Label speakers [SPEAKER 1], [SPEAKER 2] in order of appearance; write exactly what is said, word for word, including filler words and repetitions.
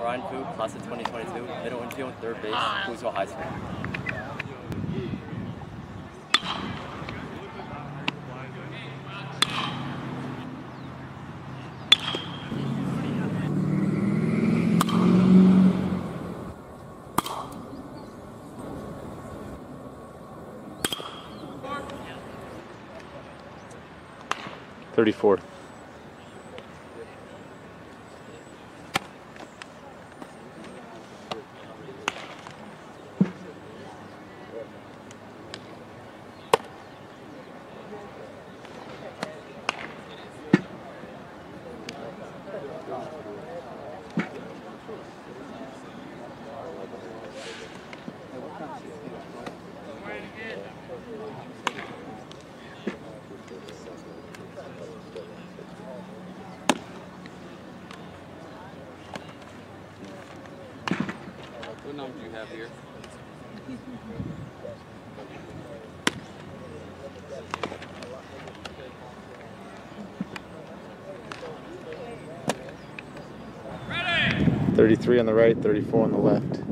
[SPEAKER 1] Ryan Fu, class of twenty twenty-two, middle infield, third base, Louisville High School.
[SPEAKER 2] thirty-four.
[SPEAKER 3] What number do you have here?
[SPEAKER 2] thirty-three on the right, thirty-four on the left.